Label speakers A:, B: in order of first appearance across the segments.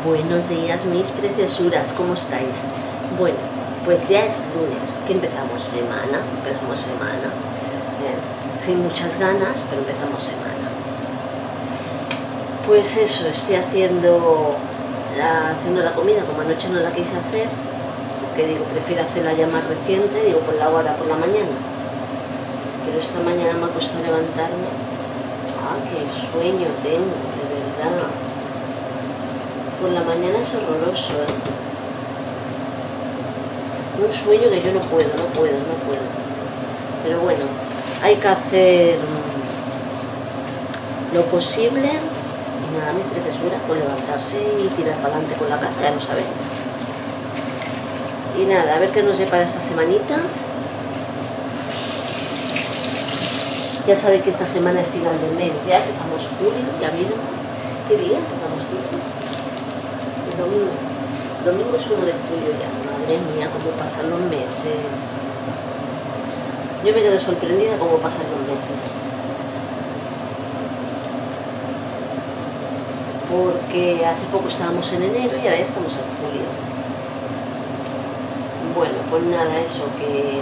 A: Buenos días, mis preciosuras, ¿cómo estáis? Bueno, pues ya es lunes, que empezamos semana. Sin muchas ganas, pero empezamos semana. Pues eso, estoy haciendo la comida, como anoche no la quise hacer, porque digo, prefiero hacerla ya más reciente, digo, pues la hago ahora por la mañana. Pero esta mañana me ha costado levantarme. ¡Ah, qué sueño tengo, de verdad! Por la mañana es horroroso, ¿eh? Un sueño que yo no puedo. Pero bueno, hay que hacer lo posible. Y nada, mi preciosura, pues levantarse y tirar para adelante con la casa, ya lo sabéis. Y nada, a ver qué nos depara esta semanita. Ya sabéis que esta semana es final del mes, ya empezamos julio, ya mismo. ¿Qué día empezamos julio? El domingo. Domingo es 1 de julio ya. Madre mía, cómo pasan los meses. Yo me quedo sorprendida cómo pasan los meses. Porque hace poco estábamos en enero y ahora ya estamos en julio. Bueno, pues nada, eso que...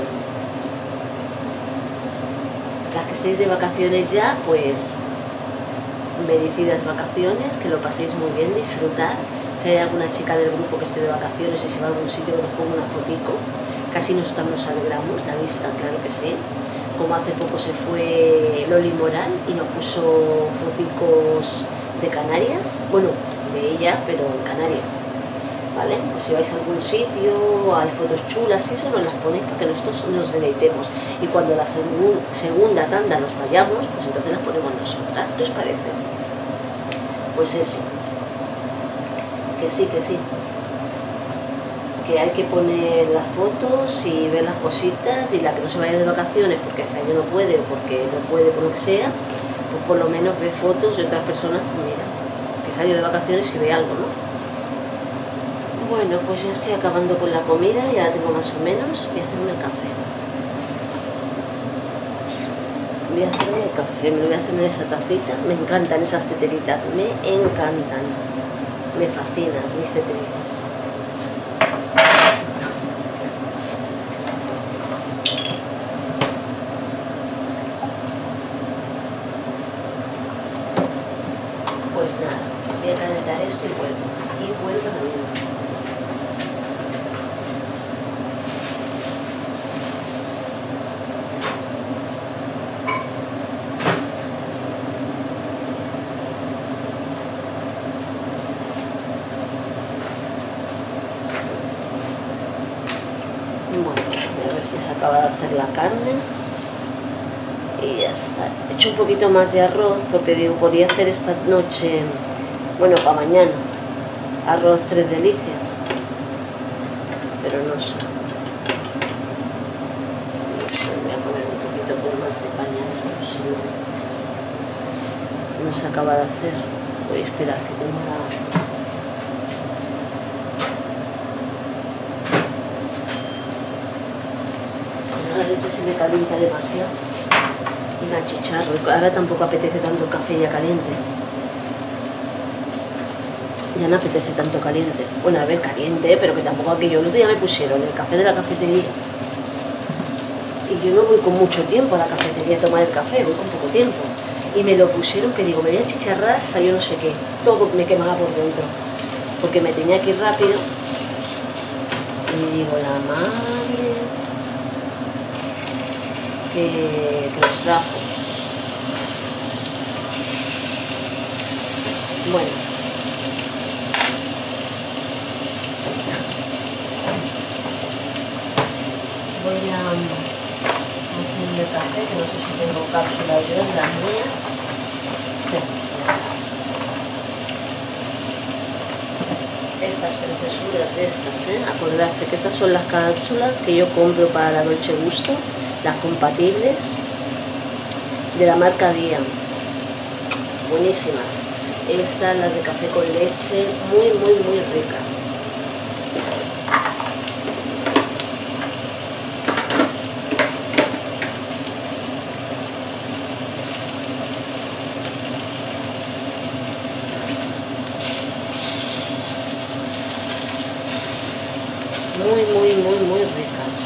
A: Las que estéis de vacaciones ya, pues merecidas vacaciones, que lo paséis muy bien, disfrutar. Si hay alguna chica del grupo que esté de vacaciones y se va a algún sitio, que nos ponga una fotico. Casi nos alegramos, la vista, claro que sí. Como hace poco se fue Loli Moral y nos puso foticos de Canarias, bueno, de ella, pero en Canarias. ¿Vale? Pues si vais a algún sitio, hay fotos chulas, eso nos las ponéis para que nosotros nos deleitemos. Y cuando la segunda tanda nos vayamos, pues entonces las ponemos nosotras. ¿Qué os parece? Pues eso. Que sí. Que hay que poner las fotos y ver las cositas, y la que no se vaya de vacaciones porque ese año no puede o porque no puede por lo que sea, pues por lo menos ve fotos de otras personas, pues mira, que salió de vacaciones y ve algo, ¿no? Bueno, pues ya estoy acabando con la comida, ya la tengo más o menos. Voy a hacerme el café. Me lo voy a hacer en esa tacita. Me encantan esas teteritas, me encantan. Me fascinan mis teteritas. Pues nada, voy a calentar esto y vuelvo también. Bueno, a ver si se acaba de hacer la carne y ya está. He hecho un poquito más de arroz porque digo, podía hacer esta noche, bueno, para mañana, arroz 3 delicias, pero no sé. Voy a poner un poquito más de paña, si no se acaba de hacer. Voy a esperar que tenga la leche, se me calienta demasiado y me achicharro. Ahora tampoco apetece tanto el café ya caliente. Ya no apetece tanto caliente. Bueno, a ver, caliente, pero que tampoco aquello. El otro día me pusieron el café de la cafetería. Y yo no voy con mucho tiempo a la cafetería a tomar el café, voy con poco tiempo. Y me lo pusieron que digo, me voy a achicharrar hasta yo no sé qué. Todo me quemaba por dentro. Porque me tenía que ir rápido. Y digo, la madre... que los trajo. Bueno, voy a hacerme café, que no sé si tengo cápsulas yo en las mías. Sí. Estas preciosuras de estas, acordarse que estas son las cápsulas que yo compro para la Dolce Gusto, las compatibles de la marca Día, buenísimas. Estas, las de café con leche, muy ricas. muy ricas.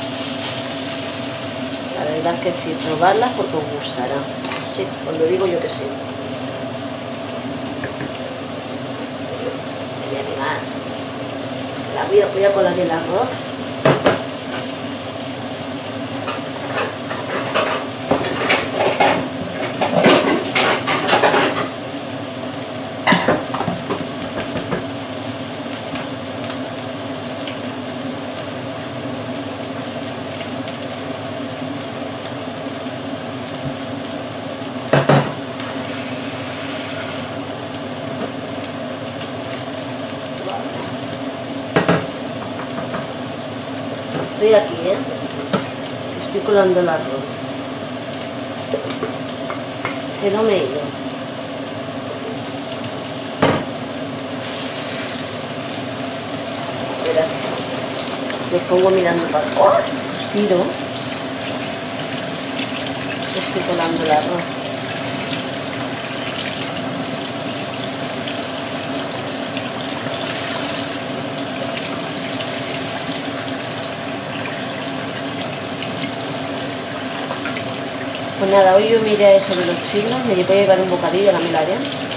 A: La verdad que sí, probarlas porque os gustará. Sí, os lo digo yo que sí. Me voy a animar. La voy a colar el arroz. Estoy aquí, estoy colando el arroz, que no me he ido. Verás, me pongo mirando para... ¡Oh! Suspiro. Estoy colando el arroz. Pues nada, hoy yo miré a eso de los chinos, me voy a llevar un bocadillo a la Milaria.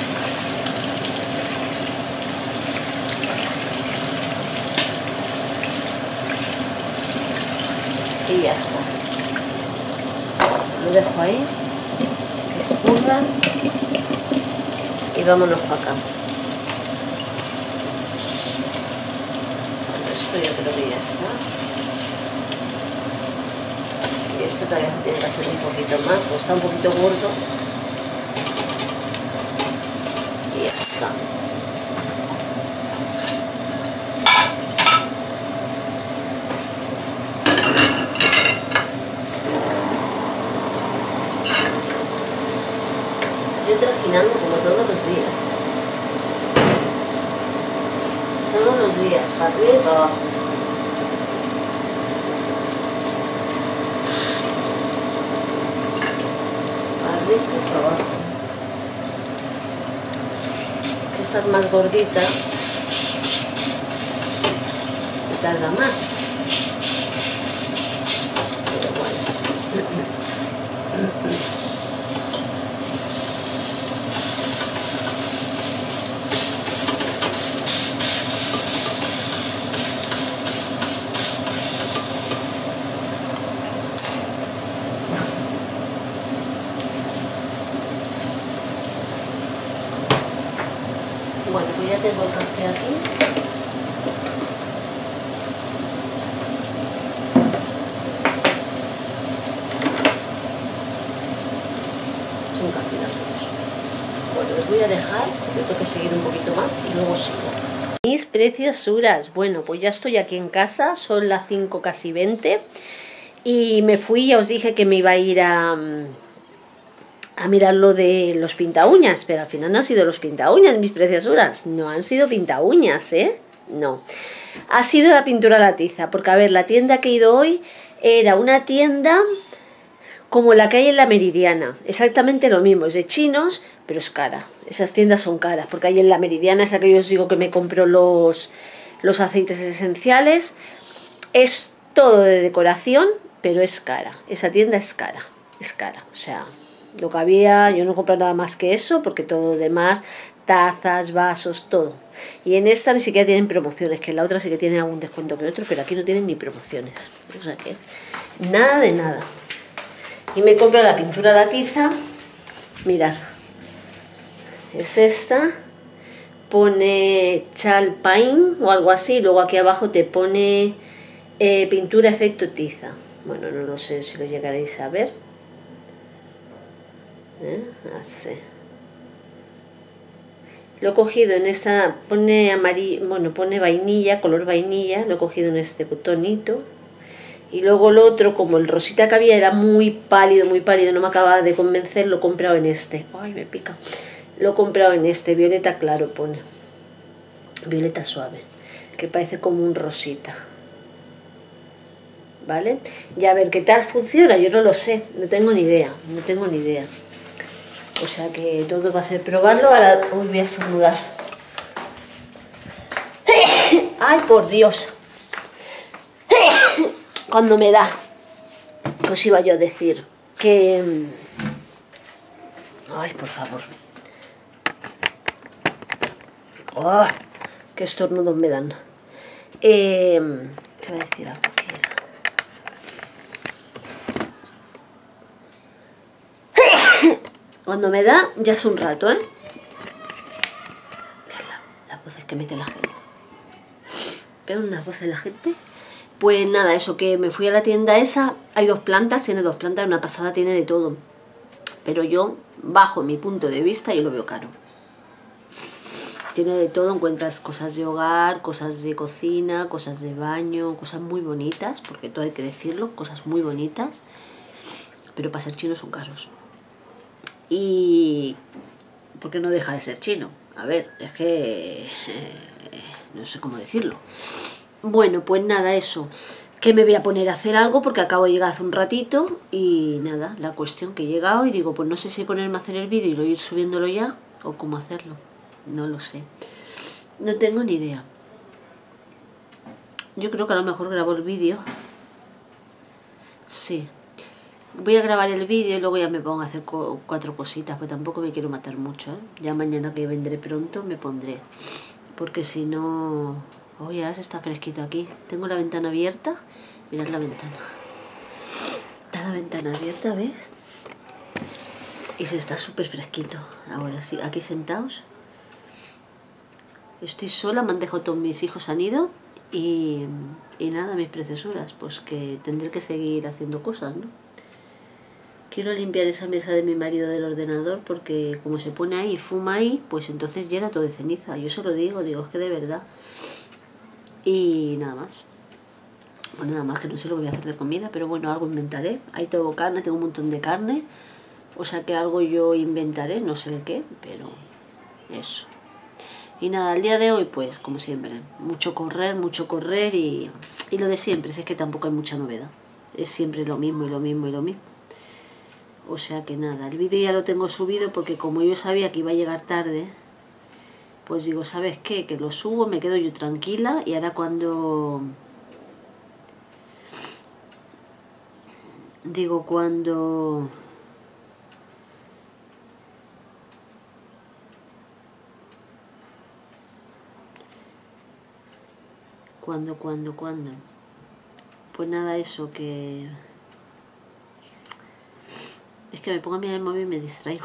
A: Y ya está. Lo dejo ahí, que escurran y vámonos para acá. Bueno, esto yo creo que ya está. Y esto todavía se tiene que hacer un poquito más, pues está un poquito gordo. Y ya está. Yo trajinando como todos los días. Todos los días, para arriba y para abajo. Abajo. Esta es más gordita y tarda más, pero bueno. Bueno, pues ya tengo el café aquí. Son casi las 8. Bueno, les voy a dejar, yo tengo que seguir un poquito más y luego sigo. Mis preciosuras, bueno, pues ya estoy aquí en casa, son las 5 casi 20 y me fui, ya os dije que me iba a ir a mirar lo de los pinta uñas, pero al final no han sido los pinta uñas, mis preciosuras, no han sido pinta uñas, no, ha sido la pintura a la tiza, porque a ver, la tienda que he ido hoy era una tienda como la que hay en la Meridiana, exactamente lo mismo, es de chinos, pero es cara, esas tiendas son caras, porque hay en la Meridiana, esa que yo os digo que me compro los aceites esenciales, es todo de decoración, pero es cara, esa tienda es cara, o sea... Lo que había, yo no compré nada más que eso, porque todo lo demás, tazas, vasos, todo. Y en esta ni siquiera tienen promociones, que en la otra sí que tienen algún descuento que otro, pero aquí no tienen ni promociones. O sea que, nada de nada. Y me compro la pintura a la tiza, mirad, es esta, pone Chalpain o algo así, luego aquí abajo te pone pintura efecto tiza. Bueno, no lo sé si lo llegaréis a ver. Así. Lo he cogido en esta, pone amarillo, bueno, pone vainilla, color vainilla, lo he cogido en este tonito. Y luego el otro, como el rosita que había era muy pálido, no me acababa de convencer, lo he comprado en este. Ay, me pica. Lo he comprado en este, violeta claro pone. Violeta suave, que parece como un rosita. ¿Vale? Y a ver qué tal funciona, yo no lo sé, no tengo ni idea. O sea que todo va a ser probarlo. Ahora hoy voy a estornudar. ¡Ay, por Dios! cuando me da, ¿qué os iba yo a decir? Que... Ay, por favor. ¡Oh! ¡Qué estornudos me dan! Te voy a decir algo que era. Cuando me da, ya es un rato, ¿eh? Las voces que mete la gente. ¿Vean unas voces de la gente? Pues nada, eso, que me fui a la tienda esa. Hay 2 plantas, tiene 2 plantas, una pasada, tiene de todo. Pero yo, bajo mi punto de vista, yo lo veo caro. Tiene de todo, encuentras cosas de hogar, cosas de cocina, cosas de baño, cosas muy bonitas, porque todo hay que decirlo, cosas muy bonitas, pero para ser chinos son caros. Y... ¿por qué no deja de ser chino? A ver, es que... no sé cómo decirlo. Bueno, pues nada, eso. Que me voy a poner a hacer algo porque acabo de llegar hace un ratito y nada, la cuestión que he llegado y digo, pues no sé si ponerme a hacer el vídeo y ir subiéndolo ya o cómo hacerlo. No lo sé. No tengo ni idea. Yo creo que a lo mejor grabo el vídeo. Sí. Voy a grabar el vídeo y luego ya me pongo a hacer 4 cositas, pues tampoco me quiero matar mucho, ¿eh? Ya mañana que vendré pronto me pondré. Porque si no... Oye, ahora se está fresquito aquí. Tengo la ventana abierta. Mirad la ventana. Está la ventana abierta, ¿ves? Y se está súper fresquito. Ahora sí, aquí sentados. Estoy sola, me han dejado todos mis hijos, han ido. Y nada, mis preciosuras. Pues que tendré que seguir haciendo cosas, ¿no? Quiero limpiar esa mesa de mi marido del ordenador porque como se pone ahí y fuma ahí, pues entonces llena todo de ceniza. Yo se lo digo, es que de verdad. Y nada más. Bueno, nada más, que no sé lo que voy a hacer de comida, pero bueno, algo inventaré. Ahí tengo carne, tengo un montón de carne. O sea que algo yo inventaré, no sé el qué, pero eso. Y nada, el día de hoy, pues, como siempre, mucho correr y lo de siempre, si es que tampoco hay mucha novedad. Es siempre lo mismo y lo mismo y lo mismo. O sea que nada, el vídeo ya lo tengo subido porque como yo sabía que iba a llegar tarde, pues digo, ¿sabes qué? Que lo subo, me quedo yo tranquila y ahora cuando... Digo, cuando... ¿Cuándo? Pues nada, eso, que... Es que me pongo a mirar el móvil y me distraigo.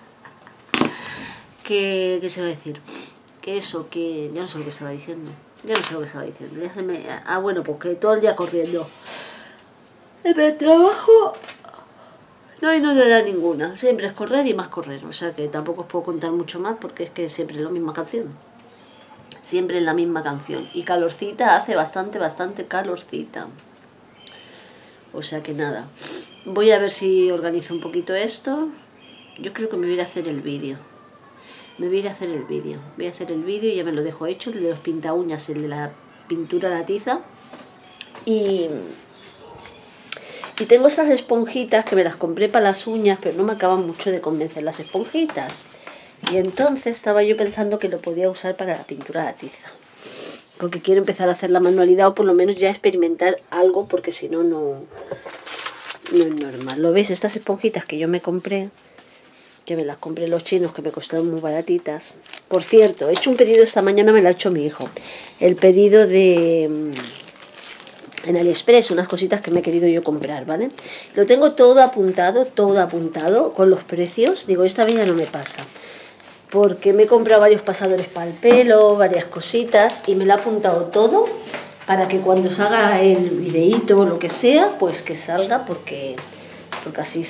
A: ¿Qué se va a decir? Que eso, que... Ya no sé lo que estaba diciendo. Ya se me... Ah, bueno, pues que todo el día corriendo. En el trabajo no hay novedad ninguna. Siempre es correr y más correr. O sea que tampoco os puedo contar mucho más porque es que siempre es la misma canción. Siempre es la misma canción. Y calorcita, hace bastante calorcita. O sea que nada. Voy a ver si organizo un poquito esto. Yo creo que me voy a ir a hacer el vídeo. Voy a hacer el vídeo y ya me lo dejo hecho. El de los pinta uñas, el de la pintura a la tiza. Y tengo estas esponjitas que me las compré para las uñas, pero no me acaban mucho de convencer las esponjitas. Y entonces estaba yo pensando que lo podía usar para la pintura a la tiza. Porque quiero empezar a hacer la manualidad o por lo menos ya experimentar algo, porque si no, no es normal. ¿Lo veis? Estas esponjitas que yo me compré, que me las compré los chinos, que me costaron muy baratitas. Por cierto, he hecho un pedido esta mañana, me lo ha hecho mi hijo. El pedido de... en AliExpress, unas cositas que me he querido yo comprar, ¿vale? Lo tengo todo apuntado con los precios. Digo, esta vez ya no me pasa. Porque me he comprado varios pasadores para el pelo, varias cositas, y me lo ha apuntado todo para que cuando salga el videíto o lo que sea, pues que salga, porque así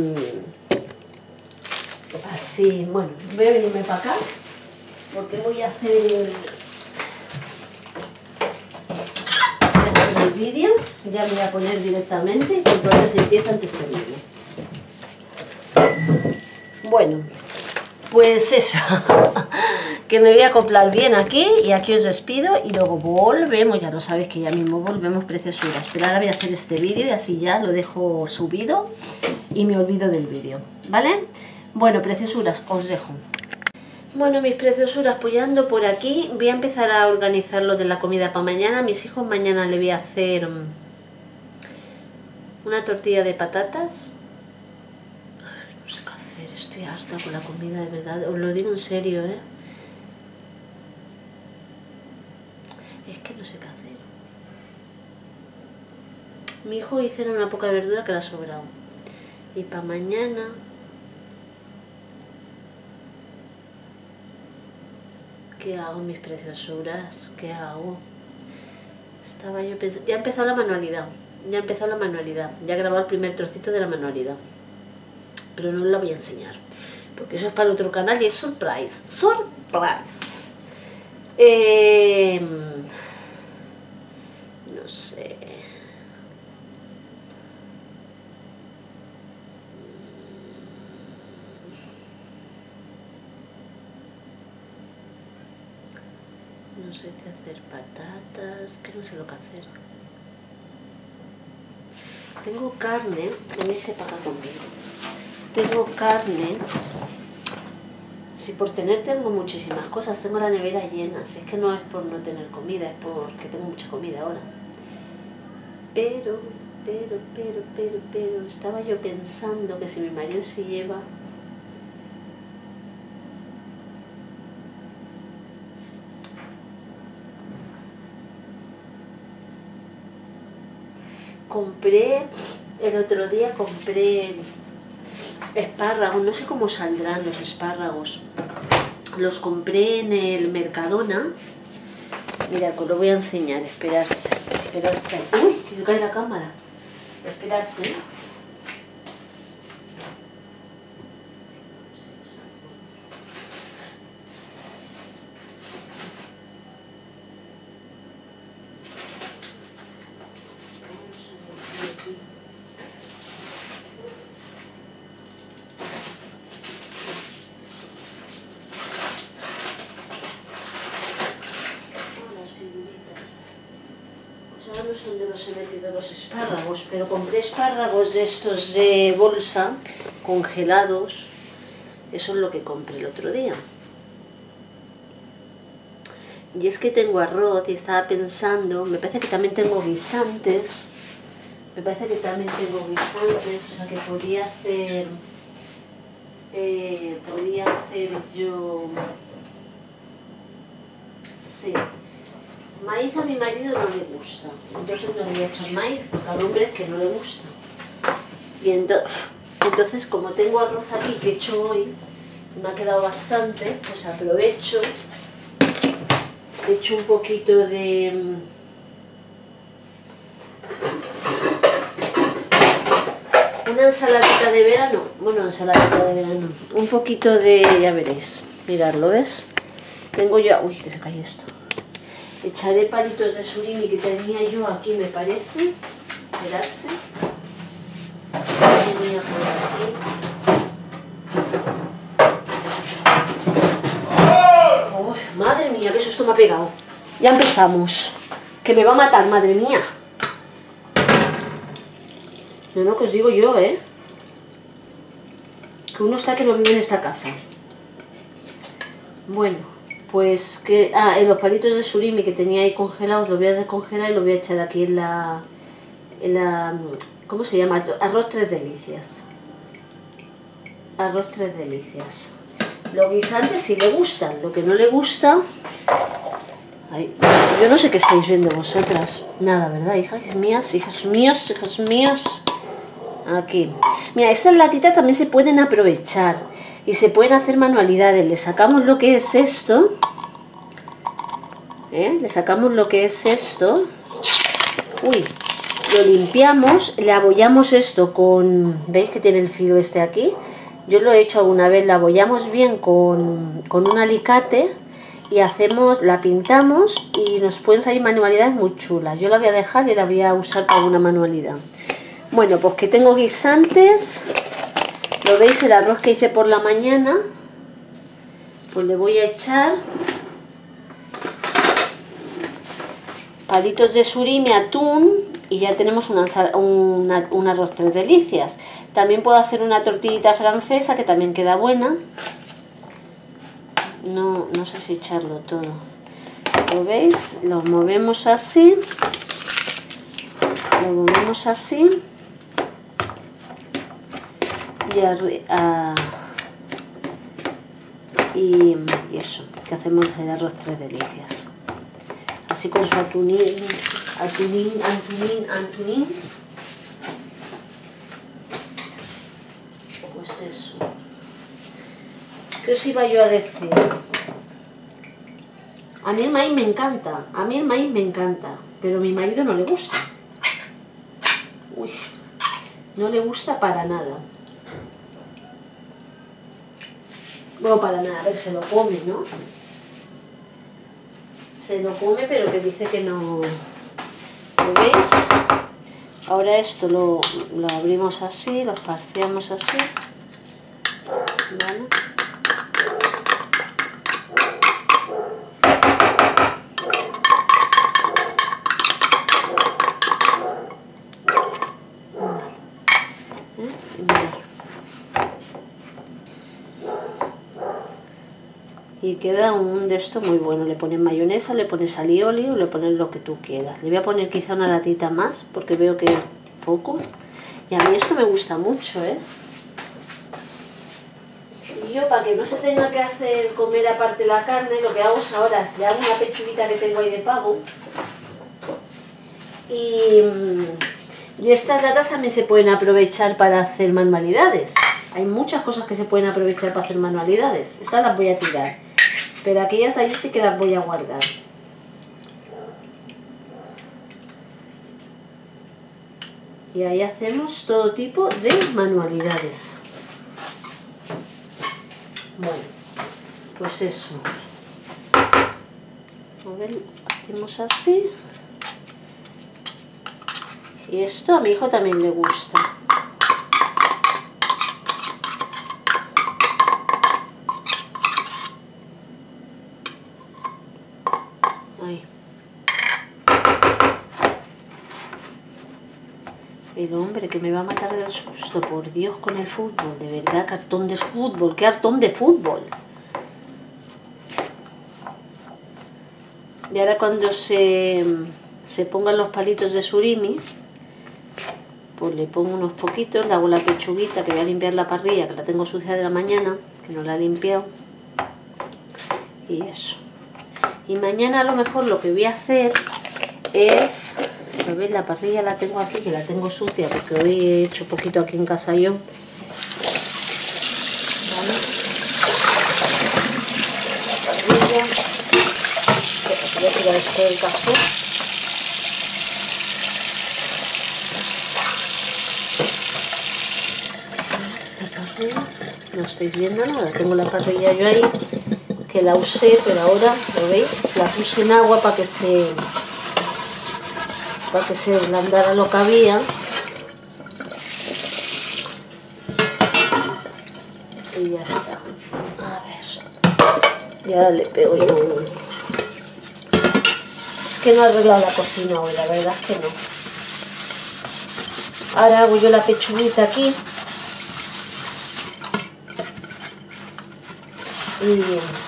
A: así, bueno, voy a venirme para acá, porque voy a hacer el vídeo, ya me voy a poner directamente, y entonces empieza antes el vídeo. Bueno, pues eso, que me voy a acoplar bien aquí y aquí os despido y luego volvemos, ya lo sabéis que ya mismo volvemos, preciosuras, pero ahora voy a hacer este vídeo y así ya lo dejo subido y me olvido del vídeo, ¿vale? Bueno, preciosuras, os dejo. Bueno, mis preciosuras, pues ya ando por aquí, voy a empezar a organizar lo de la comida para mañana. A mis hijos mañana le voy a hacer una tortilla de patatas. No sé qué hacer, estoy harta con la comida, de verdad, os lo digo en serio, ¿eh? Es que no sé qué hacer. Mi hijo hizo una poca verdura que le ha sobrado. Y para mañana... ¿Qué hago, mis preciosuras? ¿Qué hago? Estaba yo pensando... Ya ha empezado la manualidad. Ya he grabado el primer trocito de la manualidad. Pero no os la voy a enseñar. Porque eso es para otro canal y es surprise. ¡Surprise! No sé... No sé si hacer patatas, que no sé lo que hacer. Tengo carne, venirse para acá conmigo. Tengo carne. Si por tener tengo muchísimas cosas, tengo la nevera llena. Si es que no es por no tener comida, es porque tengo mucha comida ahora. Pero, estaba yo pensando que si mi marido se lleva... El otro día compré espárragos, no sé cómo saldrán los espárragos. Los compré en el Mercadona. Mira, os lo voy a enseñar, esperarse. Uy, que se cae la cámara. Esperarse. No sé dónde los he metido los espárragos, pero compré espárragos de estos de bolsa, congelados. Eso es lo que compré el otro día. Y es que tengo arroz y estaba pensando, me parece que también tengo guisantes. O sea que podría hacer yo... Sí. Maíz a mi marido no le gusta, entonces no le voy a echar maíz, porque al hombre es que no le gusta. Y entonces como tengo arroz aquí que he hecho hoy, me ha quedado bastante, pues aprovecho, he hecho un poquito de... Una ensaladita de verano, un poquito de, ya veréis, miradlo, ¿ves? Tengo yo, uy, que se cae esto. Echaré palitos de surimi que tenía yo aquí, me parece. Esperarse. Tenía por aquí. Oh, madre mía, qué susto me ha pegado. Ya empezamos. Que me va a matar, madre mía. No, que os digo yo, ¿eh? Que uno está que no vive en esta casa. Bueno. Pues que... en los palitos de surimi que tenía ahí congelados los voy a descongelar y los voy a echar aquí en la ¿cómo se llama? Arroz tres delicias. Arroz tres delicias. Los guisantes sí le gustan, lo que no le gusta... Ay, yo no sé qué estáis viendo vosotras. Nada, ¿verdad, hijas mías? Hijos míos. Aquí. Mira, estas latitas también se pueden aprovechar. Y se pueden hacer manualidades. Le sacamos lo que es esto. Uy, lo limpiamos, le abollamos esto con... ¿Veis que tiene el filo este aquí? Yo lo he hecho alguna vez, la abollamos bien con un alicate y la pintamos y nos pueden salir manualidades muy chulas. Yo la voy a dejar y la voy a usar para una manualidad. Bueno, pues que tengo guisantes. ¿Lo veis? El arroz que hice por la mañana. Pues le voy a echar palitos de surimi, atún y ya tenemos un arroz tres delicias. También puedo hacer una tortillita francesa que también queda buena. No sé si echarlo todo. ¿Lo veis? Lo movemos así. y eso, que hacemos el arroz tres delicias. Así con su atunín. Pues eso. ¿Qué os iba yo a decir? A mí el maíz me encanta, pero a mi marido no le gusta. Uy, no le gusta para nada. Bueno, para nada, a ver, se lo come, ¿no? Se lo come, pero que dice que no... ¿Lo veis? Ahora esto lo abrimos así, lo esparciamos así. ¿Vale? Y queda un de esto muy bueno. Le pones mayonesa, le pones alioli o le pones lo que tú quieras. Le voy a poner quizá una latita más porque veo que es poco. Y a mí esto me gusta mucho, ¿eh? Y yo, para que no se tenga que hacer comer aparte la carne, lo que hago es ahora, le hago una pechuguita que tengo ahí de pavo. Y estas latas también se pueden aprovechar para hacer manualidades. Hay muchas cosas que se pueden aprovechar para hacer manualidades. Estas las voy a tirar, pero aquellas ahí sí que las voy a guardar. Y ahí hacemos todo tipo de manualidades. Bueno, pues eso. A ver, hacemos así. Y esto a mi hijo también le gusta. Ahí. El hombre que me va a matar del susto, por Dios, con el fútbol. De verdad, cartón de fútbol. ¿Qué cartón de fútbol? Y ahora cuando se pongan los palitos de surimi, pues le pongo unos poquitos, le hago la pechuguita, que voy a limpiar la parrilla, que la tengo sucia de la mañana, que no la he limpiado. Y eso. Y mañana a lo mejor lo que voy a hacer es... ¿Veis? La parrilla la tengo aquí, que la tengo sucia, porque hoy he hecho poquito aquí en casa yo. ¿Vale? La parrilla. Voy a tirar esto del café. No estáis viendo nada, tengo la parrilla yo ahí, que la usé, pero ahora, ¿lo veis? La puse en agua para que se ablandara lo que había. Y ya está. A ver. Y ahora le pego yo un... Es que no he arreglado la cocina hoy, la verdad es que no. Ahora hago yo la pechuguita aquí. Y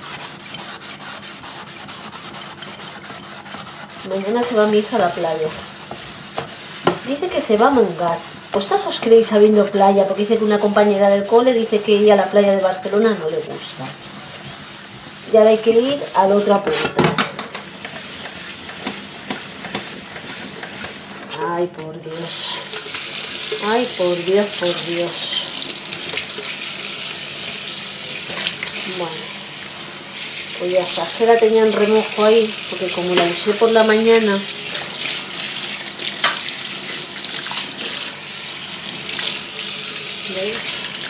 A: mañana se va mi hija a la playa. Dice que se va a Mongat. ¿Vosotros os creéis sabiendo playa? Porque dice que una compañera del cole dice que ir a la playa de Barcelona no le gusta. Y ahora hay que ir a la otra punta. Ay, por Dios. Ay, por Dios, por Dios. Bueno, pues ya está, se la tenía en remojo ahí, porque como la usé por la mañana, ¿veis?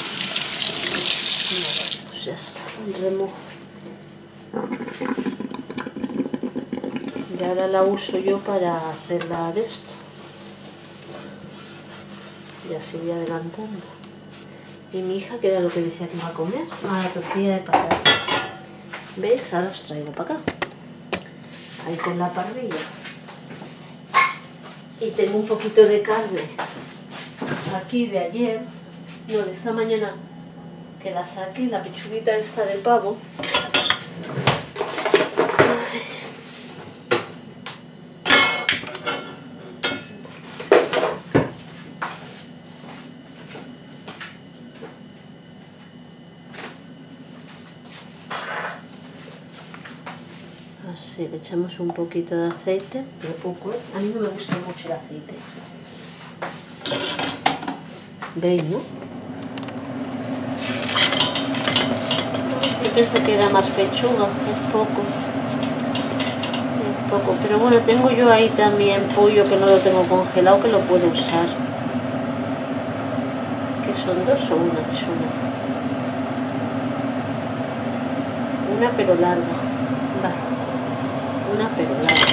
A: Bueno, pues ya está, en remojo. Y ahora la uso yo para hacerla de esto. Y así voy adelantando. Y mi hija, que era lo que decía que iba a comer, una tortilla de patatas. ¿Veis? Ahora os traigo para acá. Ahí con la parrilla. Y tengo un poquito de carne aquí de ayer, no, de esta mañana, que la saqué, la pechuguita esta de pavo. Sí, le echamos un poquito de aceite, pero poco, ¿eh? A mí no me gusta mucho el aceite. ¿Veis, no? Yo pensé que era más pechuga, es poco. Es poco, pero bueno, tengo yo ahí también pollo que no lo tengo congelado, que lo puedo usar. ¿Qué son, dos o una? Es una pero larga. Vale. Una pero larga.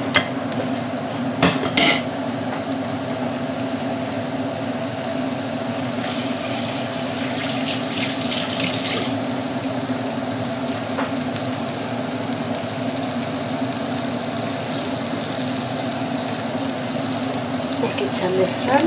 A: Hay que echarle sal.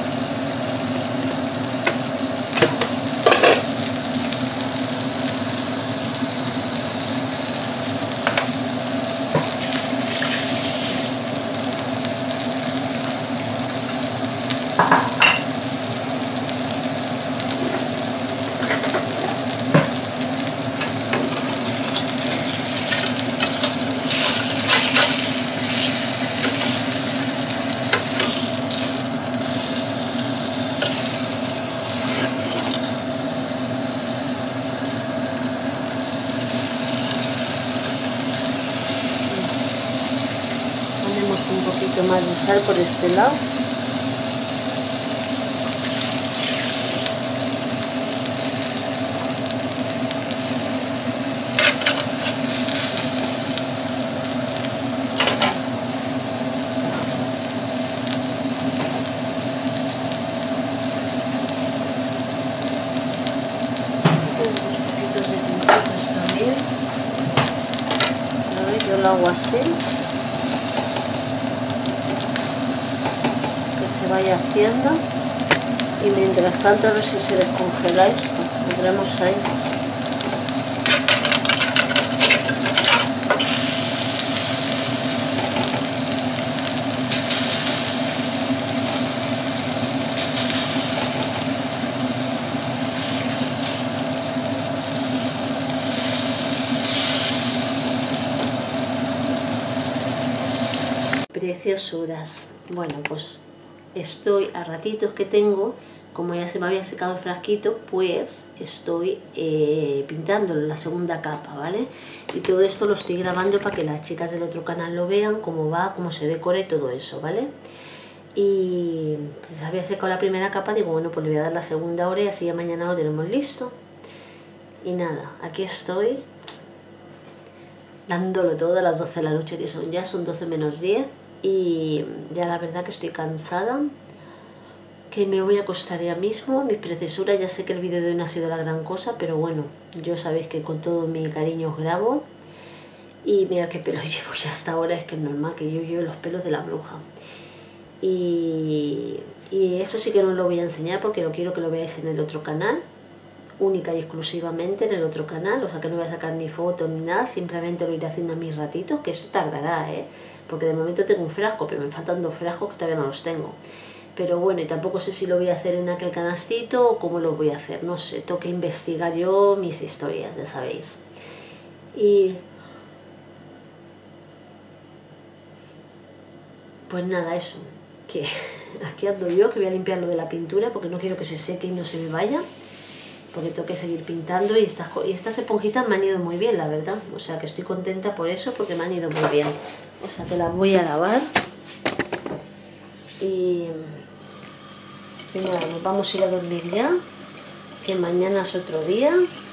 A: Un poquito más de sal por este lado. Unos poquitos de pimientos también. A ver, yo lo hago así. Se vaya haciendo, y mientras tanto a ver si se descongela esto. Lo tenemos ahí. Preciosuras. Bueno, pues estoy a ratitos que tengo, como ya se me había secado el frasquito, pues estoy pintando la segunda capa, ¿vale? Y todo esto lo estoy grabando para que las chicas del otro canal lo vean, cómo va, cómo se decore todo eso, ¿vale? Y se había secado la primera capa, digo, bueno, pues le voy a dar la segunda ahora y así ya mañana lo tenemos listo. Y nada, aquí estoy dándolo todo a las 12 de la noche, que son 12 menos 10. Y ya la verdad que estoy cansada, que me voy a acostar ya mismo. Mis preciosuras, ya sé que el vídeo de hoy no ha sido la gran cosa, pero bueno, yo sabéis que con todo mi cariño os grabo. Y mira qué pelo llevo ya hasta ahora, es que es normal que yo lleve los pelos de la bruja. Y eso sí que no lo voy a enseñar porque lo quiero que lo veáis en el otro canal, única y exclusivamente en el otro canal, o sea que no voy a sacar ni fotos ni nada, simplemente lo iré haciendo a mis ratitos, que eso tardará, porque de momento tengo un frasco, pero me faltan 2 frascos que todavía no los tengo. Pero bueno, y tampoco sé si lo voy a hacer en aquel canastito o cómo lo voy a hacer, no sé, tengo que investigar yo mis historias, ya sabéis. Y pues nada, eso, que aquí ando yo, que voy a limpiar lo de la pintura porque no quiero que se seque y no se me vaya, porque tengo que seguir pintando, y estas esponjitas me han ido muy bien, la verdad, o sea que estoy contenta por eso, porque me han ido muy bien. O sea que las voy a lavar y nada, nos vamos a ir a dormir ya, que mañana es otro día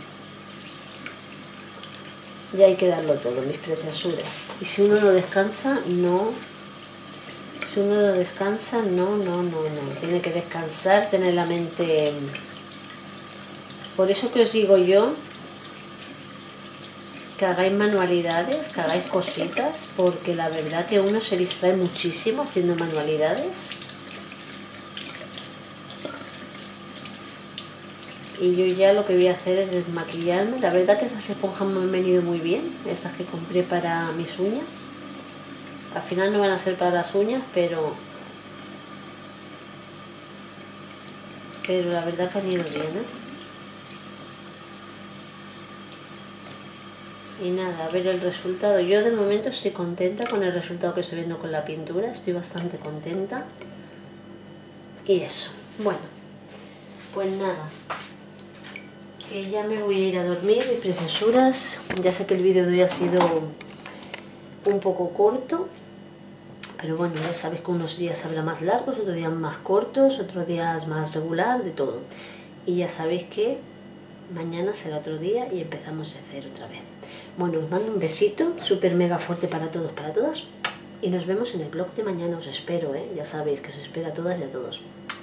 A: y hay que darlo todo, mis preciosuras. Y si uno no descansa, no. Si uno no descansa, no. Tiene que descansar, tener la mente. Por eso que os digo yo, que hagáis manualidades, que hagáis cositas, porque la verdad que uno se distrae muchísimo haciendo manualidades. Y yo ya lo que voy a hacer es desmaquillarme. La verdad que estas esponjas me han venido muy bien, estas que compré para mis uñas. Al final no van a ser para las uñas, pero la verdad que han ido bien, Y nada, a ver el resultado. Yo de momento estoy contenta con el resultado que estoy viendo con la pintura, estoy bastante contenta. Y eso, bueno, pues nada, que ya me voy a ir a dormir, mis preciosuras. Ya sé que el vídeo de hoy ha sido un poco corto, pero bueno, ya sabéis que unos días habrá más largos, otros días más cortos, otros días más regular, de todo. Y ya sabéis que mañana será otro día y empezamos de cero otra vez. Bueno, os mando un besito súper mega fuerte para todos, para todas. Y nos vemos en el vlog de mañana, os espero, ¿eh? Ya sabéis que os espero a todas y a todos.